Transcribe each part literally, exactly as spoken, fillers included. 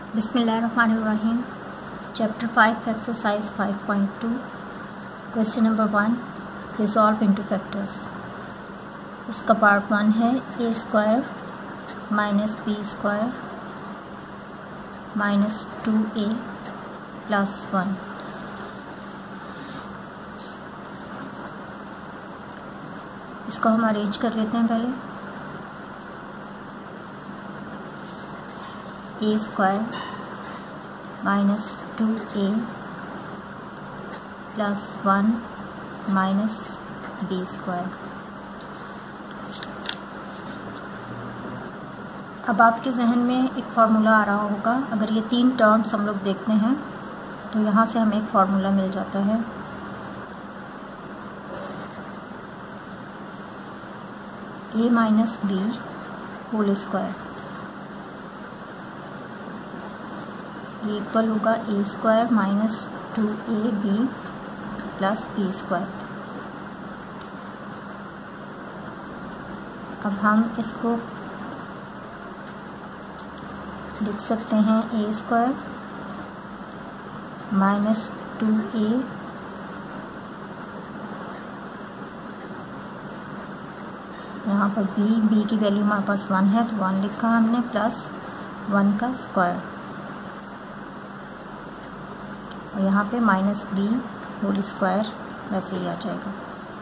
बिस्मिल्लाहिर्रहमानिर्रहीम। Chapter five exercise five point two question number one resolve into factors. इसका part one है ए square minus B square minus two A plus one. इसको हम arrange कर लेते हैं। पहले A square minus two A plus one minus B square. अब आपके जहन में एक फार्मूला आ रहा होगा। अगर ये तीन टर्म्स हम लोग देखते हैं तो यहाँ से हमें एक फार्मूला मिल जाता है। ए minus B whole square equal होगा A square minus two A B plus B square. अब हम इसको लिख सकते हैं ए स्क्वायर माइनस टू ए यहाँ पर b b की वैल्यू हमारे पास वन है तो वन लिखा हमने प्लस वन का स्क्वायर और यहाँ पे माइनस बी होल स्क्वायर वैसे ही आ जाएगा।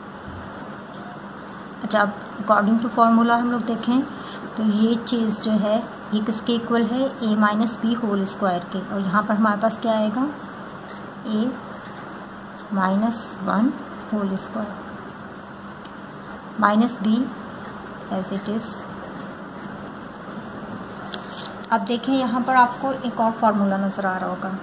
अच्छा, अब अकॉर्डिंग टू फार्मूला हम लोग देखें तो ये चीज़ जो है ये किसके इक्वल है, ए माइनस बी होल स्क्वायर के। और यहाँ पर हमारे पास क्या आएगा, a minus one whole square minus b as it is. अब देखें यहाँ पर आपको एक और फार्मूला नज़र आ रहा होगा।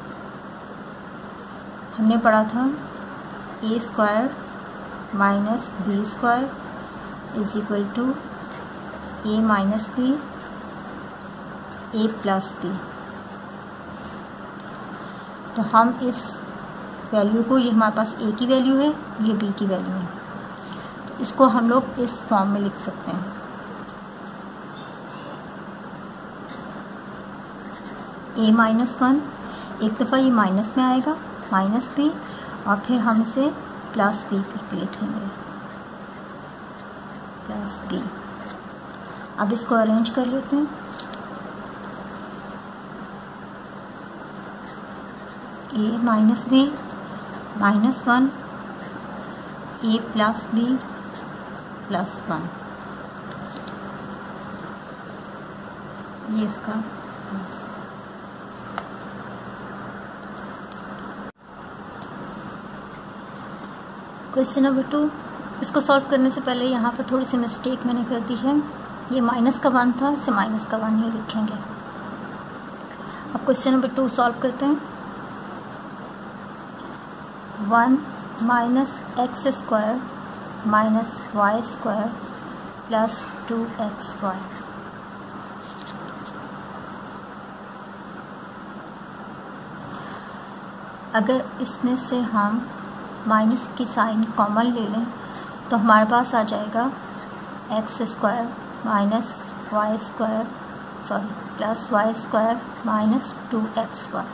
हमने पढ़ा था a square minus B square is equal to a minus b a plus b. तो हम इस वैल्यू को, ये हमारे पास ए की वैल्यू है, ये बी की वैल्यू है, तो इसको हम लोग इस फॉर्म में लिख सकते हैं। ए माइनस वन, एक दफ़ा ये माइनस में आएगा माइनस बी और फिर हम इसे प्लस बी करके लिखेंगे प्लस बी। अब इसको अरेंज कर लेते हैं। A minus b minus one a plus b plus one, ये इसका प्लस। क्वेश्चन नंबर टू, इसको सॉल्व करने से पहले यहाँ पर थोड़ी सी मिस्टेक मैंने कर दी है। ये माइनस का वन था, इसे माइनस का वन ही लिखेंगे। अब क्वेश्चन नंबर टू सॉल्व करते हैं। One minus x square minus y square plus two x y. अगर इसमें से हम माइनस की साइन कॉमन ले लें तो हमारे पास आ जाएगा x square minus y square sorry plus y square minus two x y.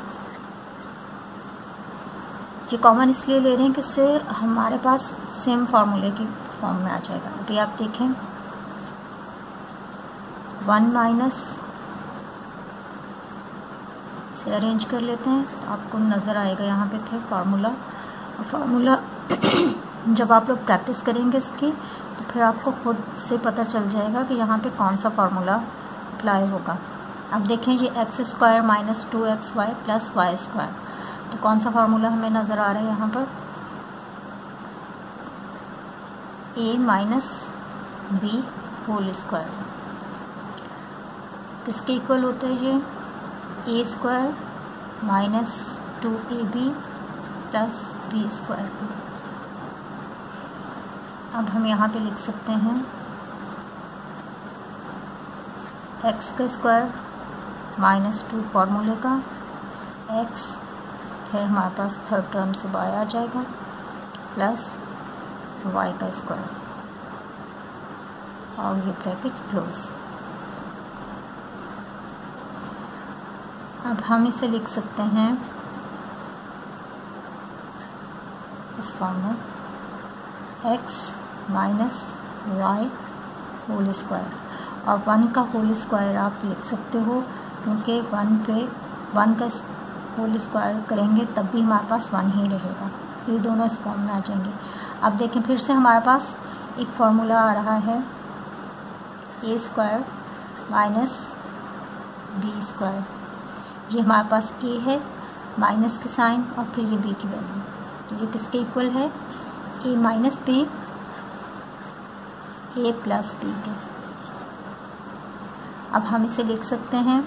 ये कॉमन इसलिए ले रहे हैं कि इससे हमारे पास सेम फार्मूले की फॉर्म में आ जाएगा। अभी आप देखें, वन माइनस से अरेंज कर लेते हैं तो आपको नज़र आएगा यहाँ पे थे फार्मूला। फार्मूला जब आप लोग प्रैक्टिस करेंगे इसकी तो फिर आपको खुद से पता चल जाएगा कि यहाँ पे कौन सा फार्मूला अप्लाई होगा। अब देखें, ये x square minus two x y plus y square, तो कौन सा फार्मूला हमें नज़र आ रहा है यहाँ पर, a minus B whole square. किसके इक्वल होता है ये, a square minus two A B plus B square. अब हम यहाँ पे लिख सकते हैं एक्स का स्क्वायर माइनस टू फॉर्मूले का एक्स, फिर हमारे पास थर्ड टर्म से वाई आ जाएगा प्लस वाई का स्क्वायर और ये ब्रैकेट क्लोज। अब हम इसे लिख सकते हैं इस फॉर्म में, x minus y whole square, और वन का होल स्क्वायर आप लिख सकते हो क्योंकि वन पे वन का होल स्क्वायर करेंगे तब भी हमारे पास वन ही रहेगा, ये दोनों इस फॉर्म में आ जाएंगे। अब देखें फिर से हमारे पास एक फार्मूला आ रहा है, ए स्क्वायर माइनस बी स्क्वायर, ये हमारे पास ए है माइनस के साइन और फिर ये बी की वैल्यू, तो ये किसके इक्वल है, ए minus b a plus b के। अब हम इसे लिख सकते हैं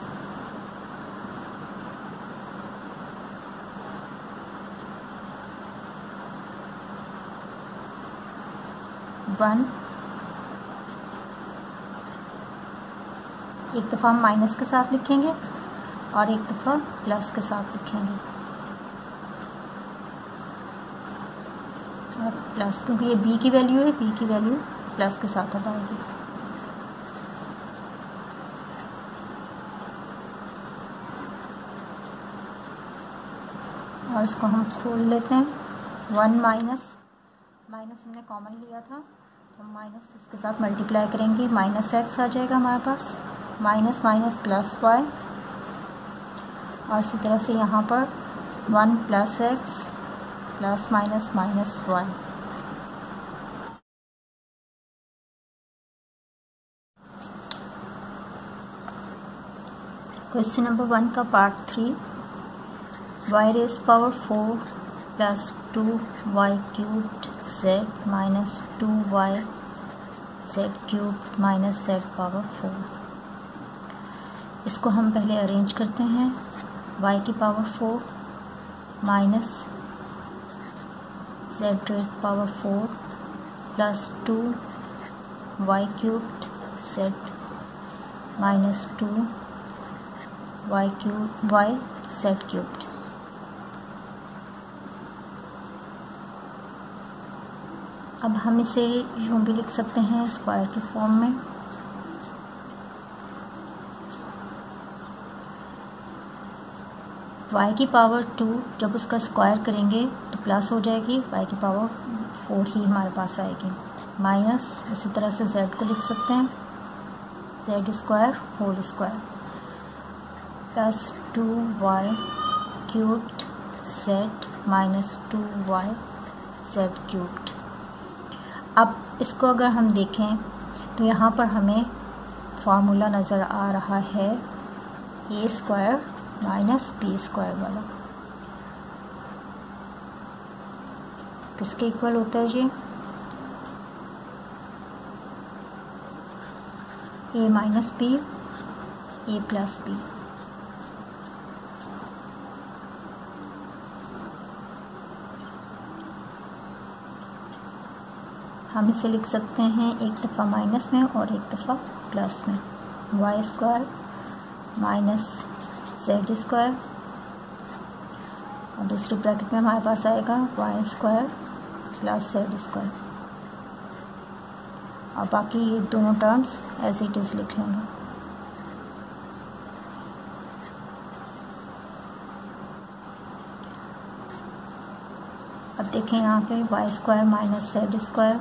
वन, एक दफ़ा हम माइनस के साथ लिखेंगे और एक दफ़ा प्लस के साथ लिखेंगे, और प्लस क्योंकि ये b की वैल्यू है, b की वैल्यू प्लस के साथ अब आएगी। और इसको हम खोल लेते हैं, वन माइनस माइनस हमने कॉमन लिया था तो माइनस इसके साथ मल्टीप्लाई करेंगे, माइनस एक्स आ जाएगा हमारे पास, माइनस माइनस प्लस वाई, और इसी तरह से यहाँ पर one plus x plus minus minus y. Question number one का part three, y raise power four plus two y cubed z minus two y z cubed minus z power four. इसको हम पहले अरेंज करते हैं, y की power four minus z raise power four plus two y cubed z minus two y cube Y z cubed. अब हम इसे यूँ भी लिख सकते हैं स्क्वायर की फॉर्म में, y की पावर टू जब उसका स्क्वायर करेंगे तो प्लस हो जाएगी, y की पावर फोर ही हमारे पास आएगी, माइनस इसी तरह से z को लिख सकते हैं z square whole square plus two y cubed z minus two y z cubed. अब इसको अगर हम देखें तो यहाँ पर हमें फार्मूला नज़र आ रहा है ए स्क्वायर माइनस बी स्क्वायर वाला, किसके इक्वल होता है जी, a minus b a plus b. हम इसे लिख सकते हैं एक दफ़ा माइनस में और एक दफ़ा प्लस में, y square minus z square, और दूसरी ब्रैकेट में हमारे पास आएगा y square plus z square, और बाकी ये दोनों टर्म्स एज इट इज़ लिख लेंगे। अब देखें यहाँ पे y square minus z square,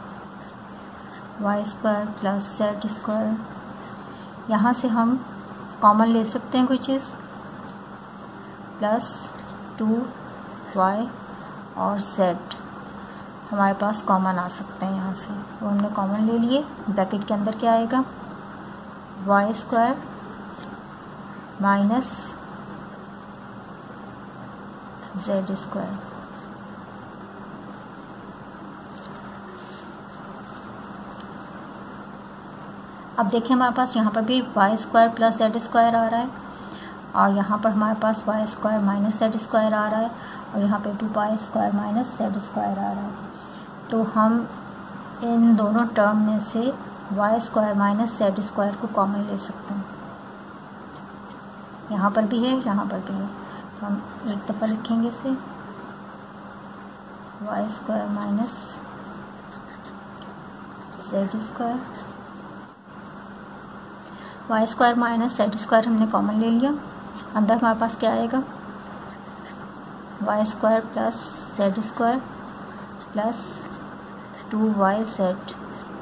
y square plus z square, यहाँ से हम कॉमन ले सकते हैं कोई चीज़, प्लस टू वाई और जेड हमारे पास कॉमन आ सकते हैं यहाँ से, तो हमने कॉमन ले लिए। ब्रैकेट के अंदर क्या आएगा, y square minus z square, अब देखिए हमारे पास यहाँ पर भी y square plus z square आ रहा है, और यहाँ पर हमारे पास y square minus z square आ रहा है, और यहाँ पे भी y square minus z square आ रहा है। तो हम इन दोनों टर्म में से y square minus z square को कॉमन ले सकते हैं, यहाँ पर भी है यहाँ पर भी है, तो हम एक दफ़ा लिखेंगे इसे, y square minus z square, y square minus z square हमने कॉमन ले लिया, अंदर हमारे पास क्या आएगा, y square plus z square plus two y z.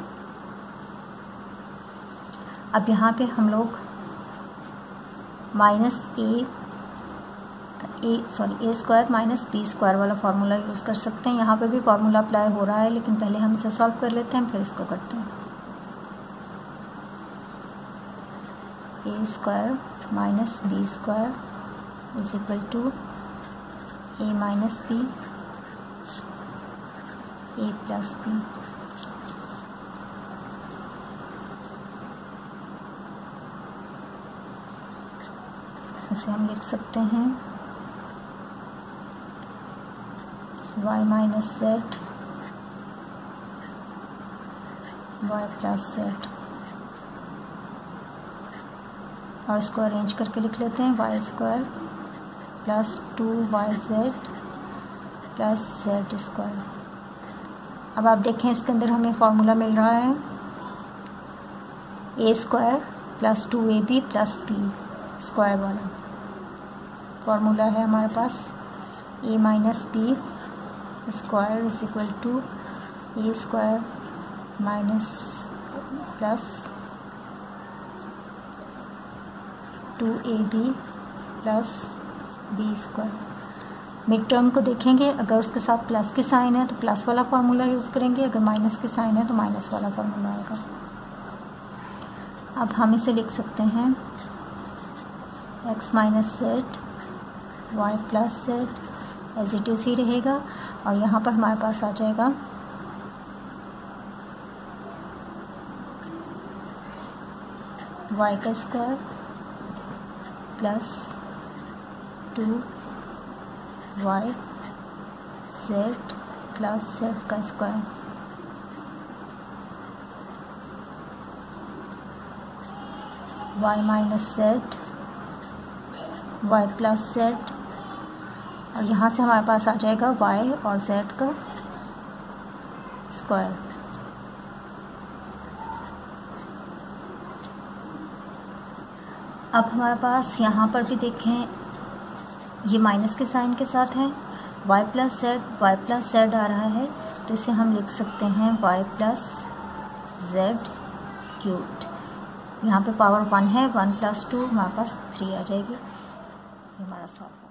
अब यहाँ पे हम लोग minus a a sorry a square minus B square वाला फार्मूला यूज़ कर सकते हैं। यहाँ पे भी फार्मूला अप्लाई हो रहा है, लेकिन पहले हम इसे सॉल्व कर लेते हैं, फिर इसको करते हैं। ए square minus B square is equal to a minus b a plus b. इसे हम लिख सकते हैं y minus z y plus z, और इसको अरेंज करके लिख लेते हैं y square plus two y z plus z square. अब आप देखें इसके अंदर हमें फॉर्मूला मिल रहा है ए square plus two A B plus B square वाला फॉर्मूला है हमारे पास। A minus B square is equal to a square minus plus two A B plus B square. Mid term को देखेंगे, अगर उसके साथ प्लस की साइन है तो प्लस वाला फार्मूला यूज़ करेंगे, अगर माइनस की साइन है तो माइनस वाला फार्मूला आएगा। अब हम इसे लिख सकते हैं x minus z y plus z as it is ही रहेगा, और यहाँ पर हमारे पास आ जाएगा वाई का square plus two y z plus z का square y minus z y plus z, और यहाँ से हमारे पास आ जाएगा वाई और जेड का स्क्वायर। अब हमारे पास यहाँ पर भी देखें, ये माइनस के साइन के साथ है, y plus z y plus z आ रहा है, तो इसे हम लिख सकते हैं वाई प्लस जेड क्यूब्ड। यहाँ पे पावर वन है, वन प्लस टू हमारे पास थ्री आ जाएगी। ये हमारा सॉल्व।